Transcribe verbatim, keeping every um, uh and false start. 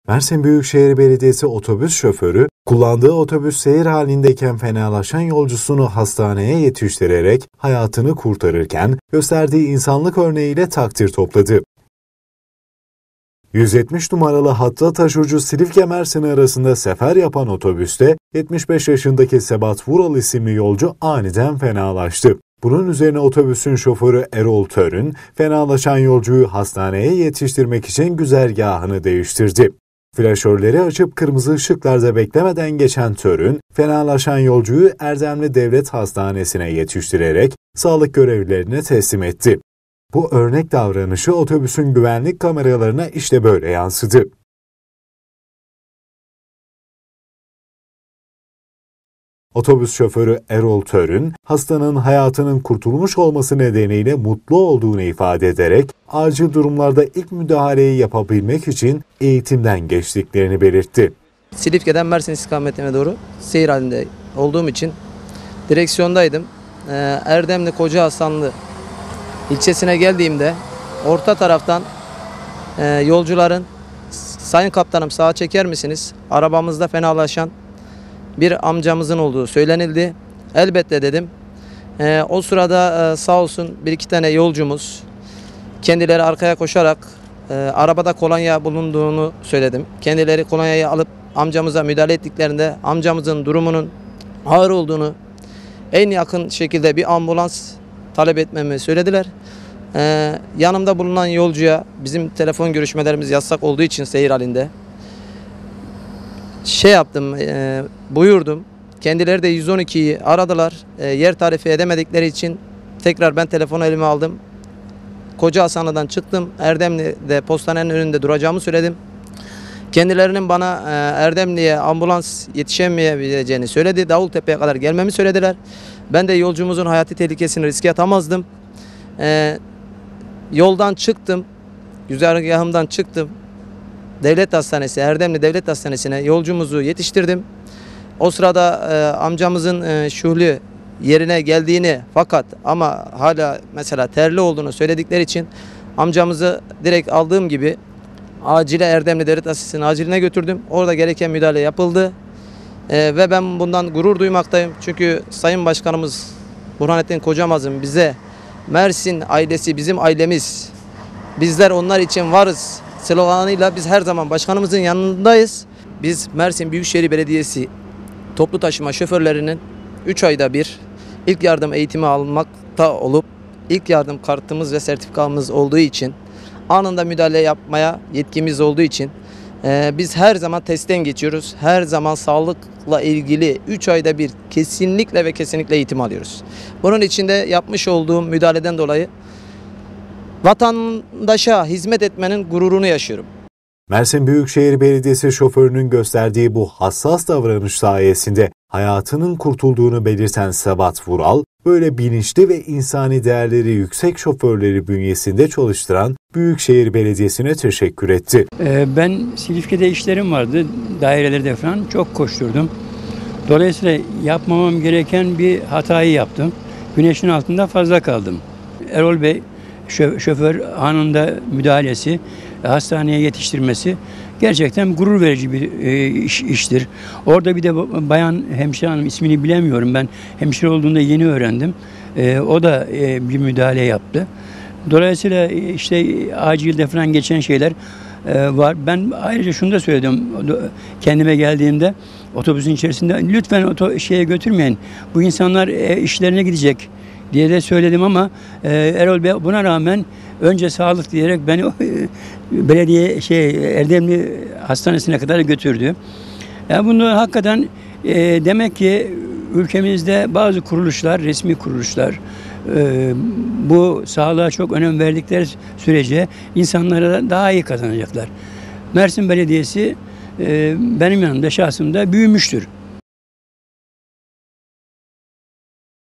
Mersin Büyükşehir Belediyesi otobüs şoförü, kullandığı otobüs seyir halindeyken fenalaşan yolcusunu hastaneye yetiştirerek hayatını kurtarırken gösterdiği insanlık örneğiyle takdir topladı. yüz yetmiş numaralı hatta taşucu Silifke-Mersin arasında sefer yapan otobüste yetmiş beş yaşındaki Sebat Vural isimli yolcu aniden fenalaştı. Bunun üzerine otobüsün şoförü Erol Törün, fenalaşan yolcuyu hastaneye yetiştirmek için güzergahını değiştirdi. Flaşörleri açıp kırmızı ışıklarda beklemeden geçen Törün, fenalaşan yolcuyu Erdemli Devlet Hastanesi'ne yetiştirerek sağlık görevlilerine teslim etti. Bu örnek davranışı otobüsün güvenlik kameralarına işte böyle yansıdı. Otobüs şoförü Erol Törün, hastanın hayatının kurtulmuş olması nedeniyle mutlu olduğunu ifade ederek, acil durumlarda ilk müdahaleyi yapabilmek için eğitimden geçtiklerini belirtti. Silifke'den Mersin istikametine doğru seyir halinde olduğum için direksiyondaydım. Erdemli Koca Hasanlı ilçesine geldiğimde orta taraftan yolcuların "Sayın kaptanım sağa çeker misiniz? Arabamızda fenalaşan bir amcamızın olduğu söylenildi." Elbette dedim. E, o sırada e, sağ olsun bir iki tane yolcumuz kendileri arkaya koşarak e, arabada kolonya bulunduğunu söyledim. Kendileri kolonyayı alıp amcamıza müdahale ettiklerinde amcamızın durumunun ağır olduğunu, en yakın şekilde bir ambulans talep etmemi söylediler. E, yanımda bulunan yolcuya, bizim telefon görüşmelerimiz yasak olduğu için seyir halinde, şey yaptım, e, buyurdum. Kendileri de yüz on ikiyi aradılar. E, yer tarifi edemedikleri için tekrar ben telefonu elime aldım. Koca Hasanlı'dan çıktım. Erdemli'de postanenin önünde duracağımı söyledim. Kendilerinin bana e, Erdemli'ye ambulans yetişemeyebileceğini söyledi. Davultepe'ye kadar gelmemi söylediler. Ben de yolcumuzun hayati tehlikesini riske atamazdım. E, yoldan çıktım. Güzergahımdan çıktım. Devlet Hastanesi, Erdemli Devlet Hastanesi'ne yolcumuzu yetiştirdim. O sırada e, amcamızın e, şuhlu yerine geldiğini fakat ama hala mesela terli olduğunu söyledikleri için amcamızı direkt aldığım gibi acile Erdemli Devlet Hastanesi'nin aciline götürdüm. Orada gereken müdahale yapıldı. E, ve ben bundan gurur duymaktayım. Çünkü Sayın Başkanımız Burhanettin Kocamaz'ın bize Mersin ailesi bizim ailemiz, bizler onlar için varız sloganıyla biz her zaman başkanımızın yanındayız. Biz Mersin Büyükşehir Belediyesi toplu taşıma şoförlerinin üç ayda bir ilk yardım eğitimi almakta olup ilk yardım kartımız ve sertifikamız olduğu için, anında müdahale yapmaya yetkimiz olduğu için e, biz her zaman testten geçiyoruz. Her zaman sağlıkla ilgili üç ayda bir kesinlikle ve kesinlikle eğitim alıyoruz. Bunun için de yapmış olduğum müdahaleden dolayı vatandaşa hizmet etmenin gururunu yaşıyorum. Mersin Büyükşehir Belediyesi şoförünün gösterdiği bu hassas davranış sayesinde hayatının kurtulduğunu belirten Sebat Vural, böyle bilinçli ve insani değerleri yüksek şoförleri bünyesinde çalıştıran Büyükşehir Belediyesi'ne teşekkür etti. Ben Silifke'de işlerim vardı, dairelerde falan çok koşturdum. Dolayısıyla yapmamam gereken bir hatayı yaptım. Güneşin altında fazla kaldım. Erol Bey, şoför anında müdahalesi, hastaneye yetiştirmesi gerçekten gurur verici bir e, iş, iştir. Orada bir de bayan hemşire hanım, ismini bilemiyorum, ben hemşire olduğunda yeni öğrendim. E, o da e, bir müdahale yaptı. Dolayısıyla işte acilde falan geçen şeyler e, var. Ben ayrıca şunu da söyledim kendime geldiğimde otobüsün içerisinde, lütfen oto şeye götürmeyin. Bu insanlar e, işlerine gidecek diye de söyledim ama e, Erol Bey buna rağmen önce sağlık diyerek beni e, belediye şey Erdemli Hastanesi'ne kadar götürdü. Yani bunu hakikaten e, demek ki ülkemizde bazı kuruluşlar, resmi kuruluşlar e, bu sağlığa çok önem verdikleri sürece insanlara daha iyi kazanacaklar. Mersin Belediyesi e, benim yanımda, şahsımda büyümüştür.